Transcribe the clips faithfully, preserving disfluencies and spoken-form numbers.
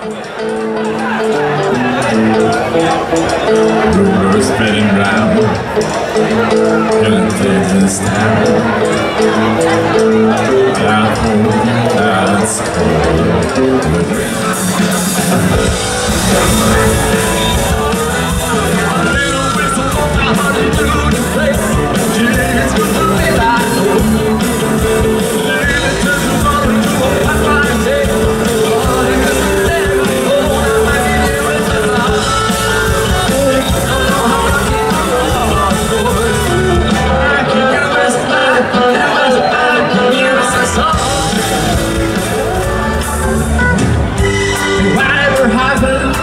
Rumors spreading round, young Texas town. At home, that's cold. Little whistle on my honeydew place. She's good to me like home. Lady turns on into a pipeline day. Oh, you got to let it go. I might be here with the love. Whatever happened,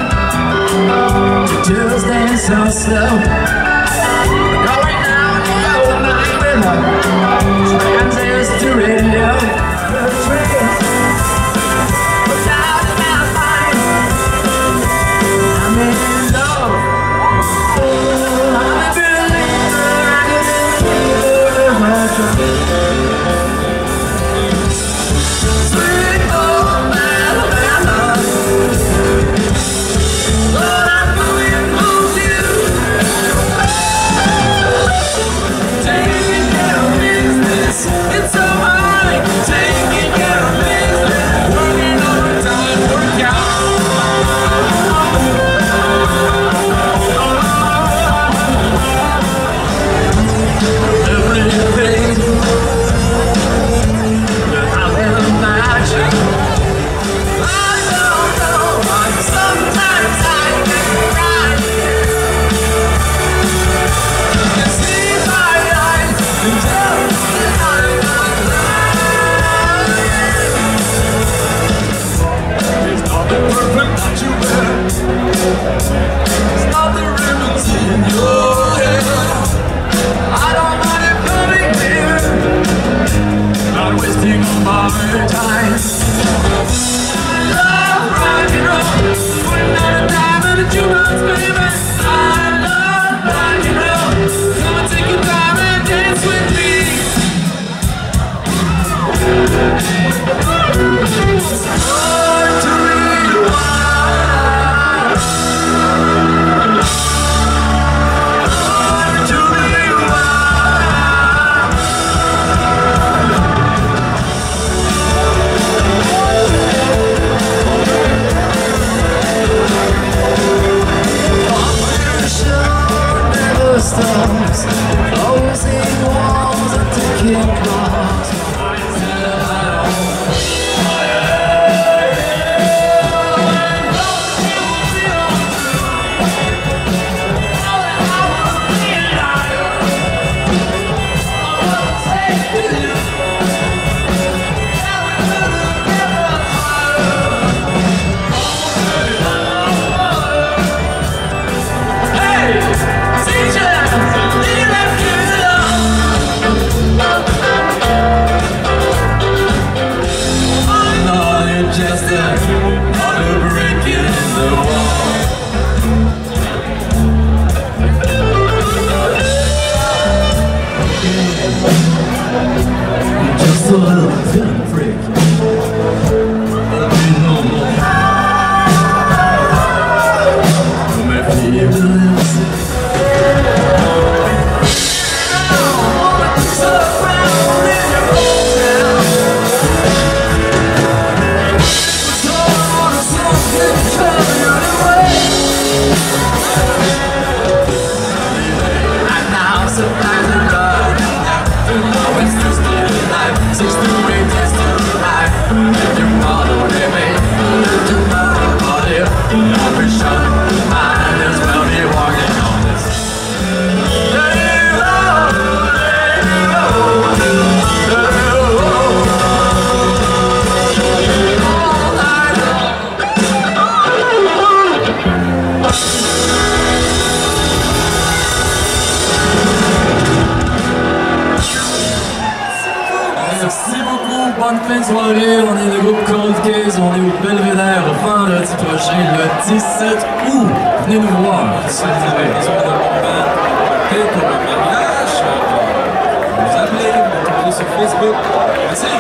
just dance so slow. Going down the old night with a transistor radio. The trace was out of my mind. I'm in love. I'm a believer. I can believe it. My trouble. Sweet old Alabama. Lord, I know it moves you. Taking care of business, it's so hard. Taking care of business, working overtime, work out. Everything that I will imagine, I don't know why sometimes I get right. You can see my eyes and tell that I'm not lying. It's not the perfect that you wear, it's not the ribbons in your hair. I don't want it coming here, not wasting my time. I love rock and roll, putting on a dime and a jukebox, baby. I love rock and roll, come and take your time and dance with me. It's hard to rewind, hard to rewind. Operator show never stops, closing walls and ticking clocks. Just another brick in the wall. Just a little thin freak. I'll be no more. You may feel a little sick. All the things around in your old town. Six to eight days to life. If you follow me, let your body, I'll be shut. Might as well be walking on this. Let it roll, let it roll, let it roll. All night long. Merci beaucoup, bonne fin de soirée, on est le groupe Cold Case, on est au Belvédère vendredi prochain, le dix-sept août. Venez nous voir, si vous avez besoin de mon band et pour le mariage, vous appelez, vous trouvez sur Facebook. Merci.